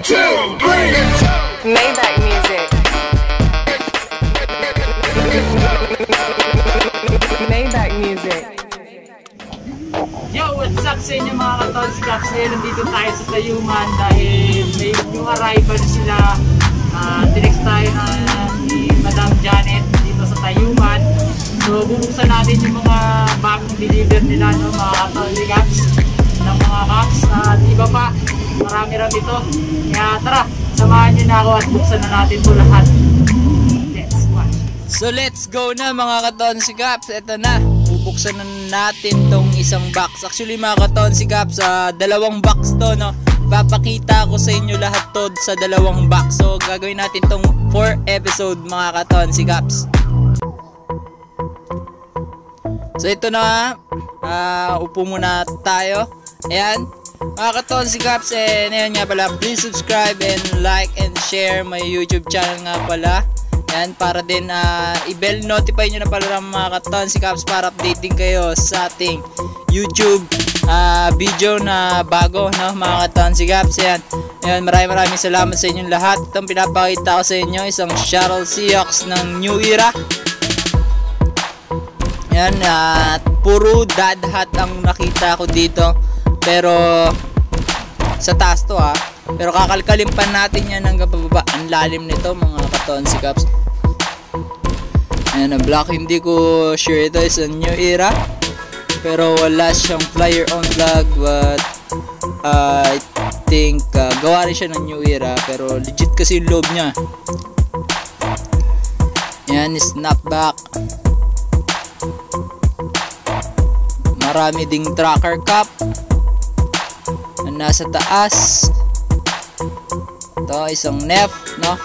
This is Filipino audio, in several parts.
Maybach music. Maybach music. Yo, what's up sa inyo mga ka-Tons Caps? Nandito tayo sa Tayuman dahil may yung arrival sila. Tinext tayo ni Madam Janet dito sa Tayuman. So, bubuksan natin yung mga bagong deliver nila, no, mga ka-Tons Caps, ng mga caps at iba pa. Marami-rami ito. Kaya tara, samahan nyo na ako at buksan na natin ito lahat. Let's watch. So let's go na mga ka-Tons Caps. Ito na, bubuksan na natin tong isang box. Actually mga ka-Tons Caps, dalawang box to, no. Papakita ko sa inyo lahat to sa dalawang box. So gagawin natin tong 4 episode mga ka-Tons Caps. So ito na, upo muna tayo. Ayan, mga ka-Tons Caps, and ayan nga pala, please subscribe and like and share my YouTube channel nga pala. Ayan, para din i-bell notify nyo na pala mga ka-Tons Caps para update din kayo sa ating YouTube video na bago, no, mga ka-Tons Caps. Ayan, maraming salamat sa inyong lahat. Itong pinapakita ko sa inyo, isang Shuttle Seahawks ng New Era. Ayan, puro dad hat ang nakita ko dito. Pero sa taas to pero kakalkalin pa natin yan hanggang pababa. Ang lalim nito mga ka-Tons Caps. Ayan, ang black, hindi ko sure ito is a New Era, pero wala siyang flyer on vlog, but I think gawa rin siya ng New Era, pero legit kasi yung loob niya. Ayan, snapback. Marami ding tracker cup na nasa taas. Ito, isang Nef, no?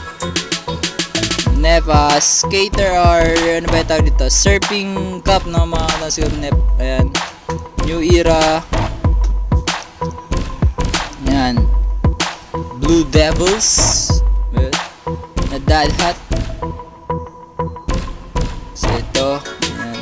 Nef, skater or ano ba yung tawag dito? Surfing cup, no? Mga nasa Nef. Ayan, New Era. Ayan, Blue Devils. Ayan, na dad hat. So ito, ayan.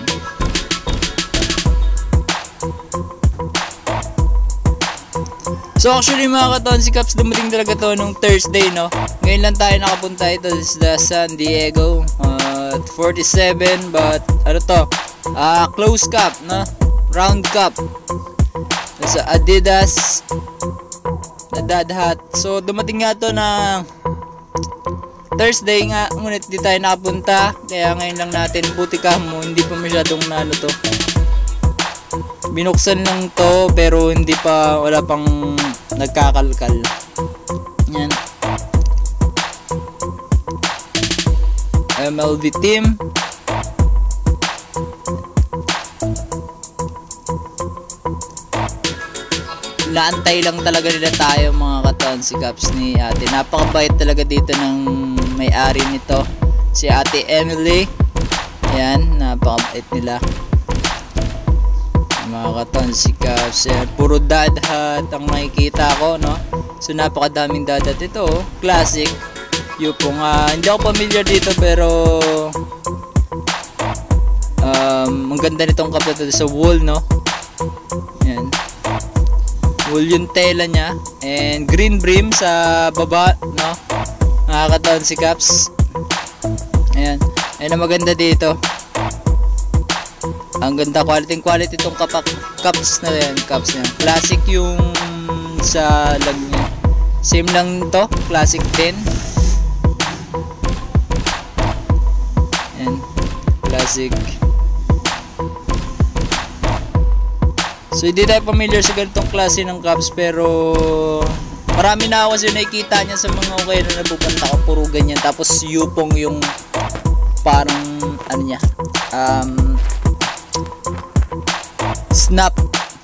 So actually mga ka-Tons Caps, dumating talaga to nung Thursday, no. Ngayon lang tayo nakapunta. Ito is the San Diego 47, but ano to, close cup, no, round cup sa Adidas na dad hat. So dumating nga to na Thursday nga, ngunit di tayo nakapunta, kaya ngayon lang natin. Buti ka mo, hindi pa masyadong na ano to, binuksan lang to, pero hindi pa, wala pang nagkakalkal. Yan, MLB team. Naantay lang talaga nila tayo mga ka-Tons Caps ni ate. Napakabait talaga dito ng may-ari nito, si ate Emily. Ayan, napakabait nila mga ka-Tons Caps. Puro dad hat ang makikita ko, no. So napakadaming dad hat ito, classic. Yung hindi ako familiar dito, pero ang ganda nitong cup na to sa wool, no. Ayan, wool yung tela nya, and green brim sa baba, no, mga ka-Tons Caps. Ayan, ayun ang maganda dito. Ang ganda, quality itong cups na yan, cups niya. Classic yung sa lag niya. Same lang to, classic din. Ayan, classic. So hindi tayo familiar sa ganitong klase ng cups, pero marami na ako kasi nakikita niya sa mga okay na napupunta ko, puro ganyan. Tapos yupong yung parang ano niya, snap.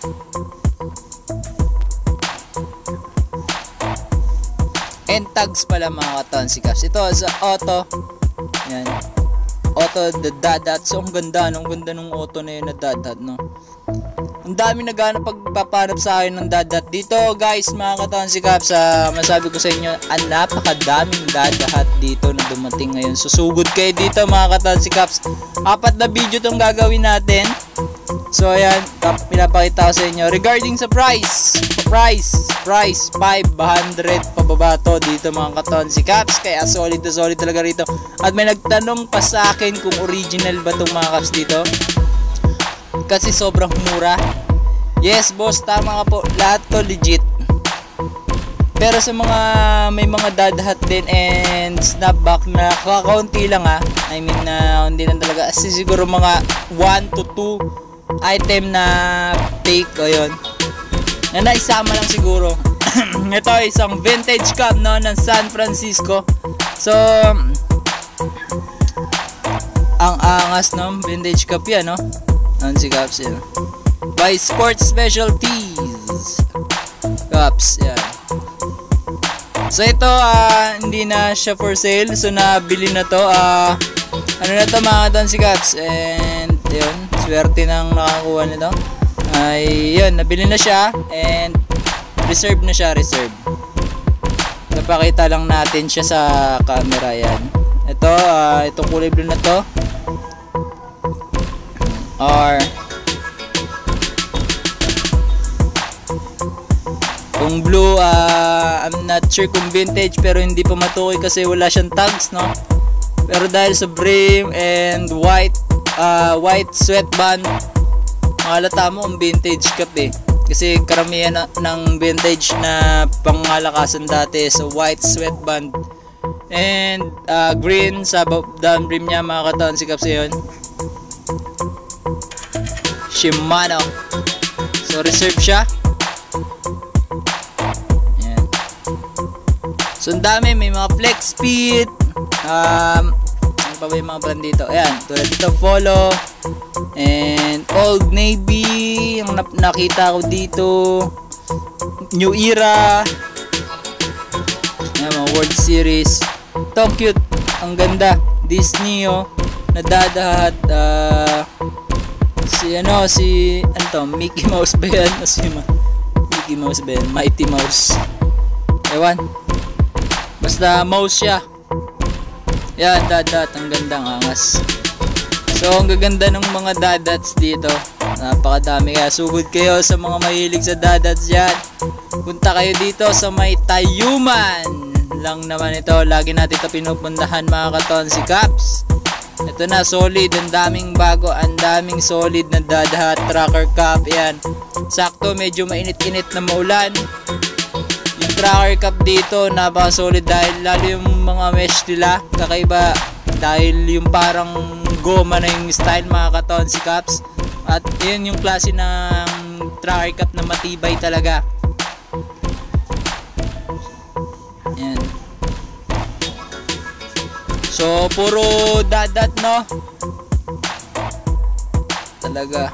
And tags pala mga ka-Tons Caps. Ito sa auto. Yan, auto the dad hat. So ang ganda, no? Ang ganda nung auto na yun na dad hat, no. Ang dami naghanap pagpapanap sa akin ng dad hat dito guys mga ka-Tons Caps. Masabi ko sa inyo, napakadaming dad hat dito na dumating ngayon. Susugod kayo dito mga ka-Tons Caps. 4 na video tong gagawin natin. So ayan, pinapakita ko sa inyo regarding sa price 500 pababa to dito mga katonsi caps, kaya solid na solid talaga rito. At may nagtanong pa sa akin kung original ba tong mga caps dito kasi sobrang mura. Yes boss, tama ka po, lahat to legit. Pero sa mga may mga dadhat din and snapback na kakaunti lang I mean hindi lang talaga, kasi siguro mga 1 to 2 item na fake o yun na naisama lang siguro. Ito isang vintage cup no, ng San Francisco. So ang angas no, vintage cup yan no, si cups yan by Sports Specialties cups yan. So ito hindi na siya for sale, so nabili na to. Ano na to mga katonsi caps, and yun, swerte nang nakakuha nito. Ay yun, nabili na siya and reserve na siya, reserve. Napakita lang natin siya sa camera yan. Ito, itong kulay blue na to or yung blue, I'm not sure kung vintage pero hindi pa matukoy kasi wala siyang tags no. Pero dahil sa brim and white sweatband, mahalata mo ang vintage cup kasi karamihan ng vintage na pangalakasan dati sa white sweatband and green sa down brim niya mga katonsi caps yun. Shimano, so reserve siya. Ayan. So ang dami, may mga flex speed, ano pa ba yung mga brand dito? Ayan, tulad dito Polo and Old Navy yung nakita ko dito, New Era, ayan, mga World Series. Ito cute, ang ganda, Disney nadadahat. Ano to, Mickey Mouse ba yan? Mickey Mouse ba yan? Mighty Mouse, ewan, basta mouse siya. Yan, dadat, ang gandang angas. So ang gaganda ng mga dadats dito, napakadami, kaya sugod kayo sa mga mahilig sa dadats dyan. Punta kayo dito sa may Tayuman lang naman ito, lagi natin ito pinupuntahan mga katonsi caps. Ito na, solid, ang daming bago, ang daming solid na dadhat tracker cup. Yan, sakto medyo mainit-init na maulan, yung tracker cup dito napaka solid dahil lalo yung mga mesh nila kakaiba, dahil yung parang goma na yung style mga katonsi caps. At yun yung klase ng tracker cup na matibay talaga. Yan. So puro dadat no talaga.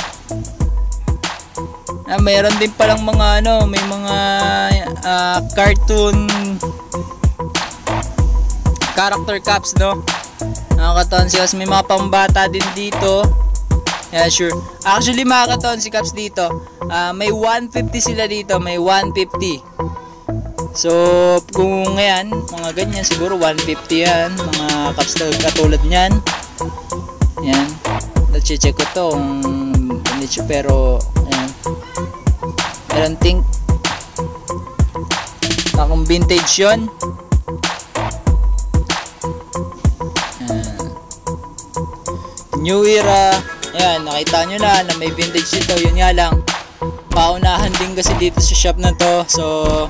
Mayroon din palang mga may mga cartoon character caps no. Katonsi caps, may mga pambata din dito. Yeah, sure. Actually mga katonsi caps dito, may 150 sila dito, may 150. So kung ngayon mga ganyan siguro 150 yan, mga caps katulad niyan. Yan, na-check ko to pero ayan, I don't think akong vintage yun. New Era, ayan, nakita nyo na may vintage dito. Yun nga lang, paunahan din kasi dito sa shop na to. So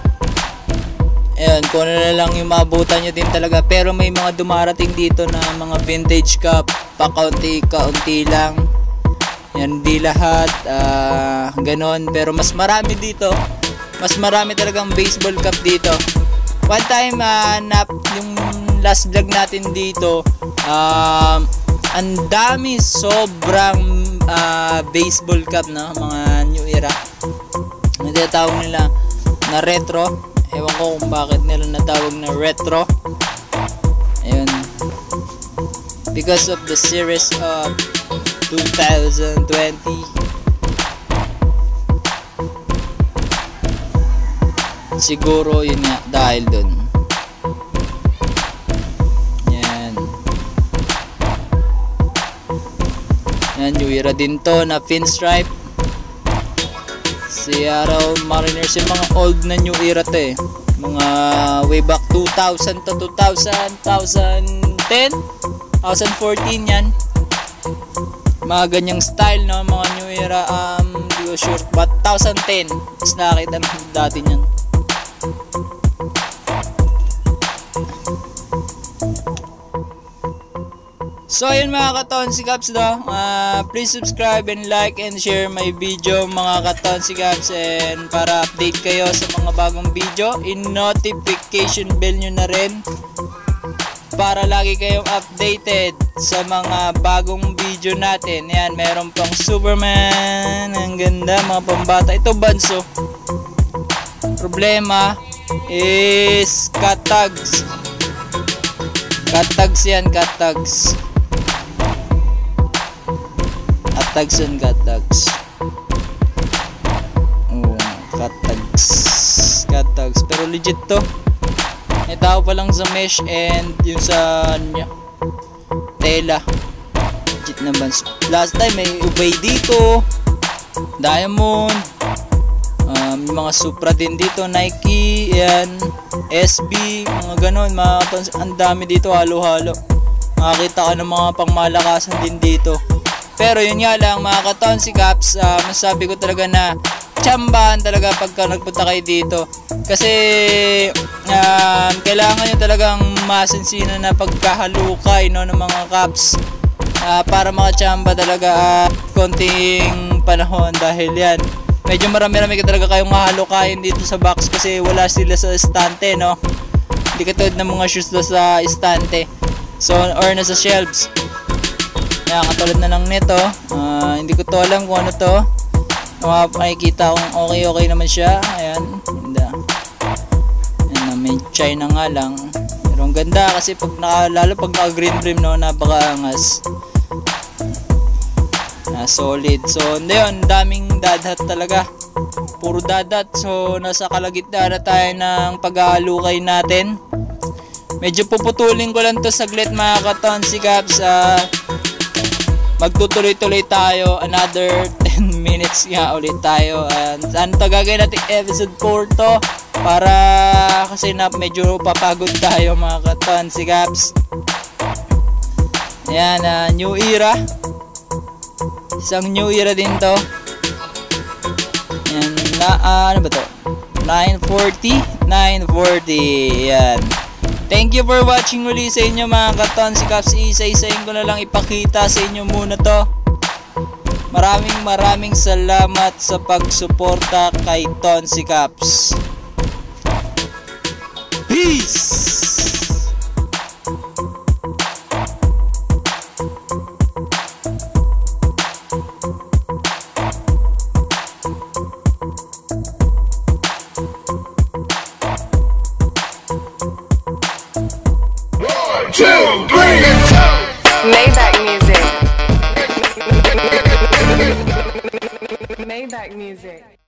ayan, kung ano na lang yung maabutan nyo din talaga. Pero may mga dumarating dito na mga vintage cup, pakaunti-kaunti lang. Yan, di lahat ganon, pero mas marami dito, mas marami talagang baseball cup dito. One time yung last vlog natin dito, ang dami, sobrang baseball cup na mga New Era, natawag nila na retro. Ewan ko kung bakit nila natawag na retro. Ayun, because of the series of 2020. Siguro yun nga, dahil dun. Yan. Yan, New Era din to na pinstripe. Seattle Mariners, yung mga old na New Era to eh. Mga way back 2000 to 2010, 2014 yan. Mga ganyang style, no, mga New Era, hindi ko sure, but 2010 is nakakita dati yan. So ayun mga Katonsi Caps, no? Please subscribe and like and share my video mga Katonsi Caps, and para update kayo sa mga bagong video, in-notification bell nyo na rin para lagi kayong updated sa mga bagong video natin. Yan, meron pang Superman, ang ganda, mga pambata. Ito Banso. Problema is cat tags. Cat tags yan, cat tags. Cat tags and cat tags. Oh, cat tags. Cat tags. Pero legit to. May tao pa lang sa mesh and yung sa tela. Legit naman. Last time may ubay dito. Diamond. Yung mga Supra din dito. Nike. Yan. SB. Mga ganon. Ang dami dito. Halo-halo. Makakita ka ng mga pangmalakasan din dito. Pero yun nga lang mga Katonsi Caps, masasabi ko talaga na tsambahan talaga pagka nagpunta kayo dito. Kasi kailangan nyo talagang masinsinan na pagkahalukay, no, ng mga caps para makatsamba talaga konting panahon, dahil yan medyo marami-rami ka talaga kayong mahalukayin dito sa box kasi wala sila sa estante, no. Hindi katulad ng mga shoes do sa estante, so, or nasa shelves. Kaya katulad na lang nito, hindi ko to alam kung ano to. Makikita kung okay naman siya. Ayan, ganda. Ayan, may China nga lang. Pero ang ganda kasi pag lalo pag naka green brim, no, napakaangas. Solid. So yun, daming dadat talaga. Puro dadat. So nasa kalagitnaan na tayo ng pag-aalukay natin. Medyo puputulin ko lang to saglit mga Katonsi Caps. Magtutuloy-tuloy tayo, another 10 minutes nga ulit tayo. And ano to, gagawin natin episode 4 to para kasi na medyo papagod tayo mga Katonsi Caps. Ayan, New Era. Isang New Era din to. Ayan, ano ba to? 940. Ayan. Thank you for watching uli sa inyo mga Katonsi Caps. Isa-isahin ko na lang ipakita sa inyo muna to. Maraming salamat sa pagsuporta kay Tonsi Caps. Peace! Maybach music. Maybach music.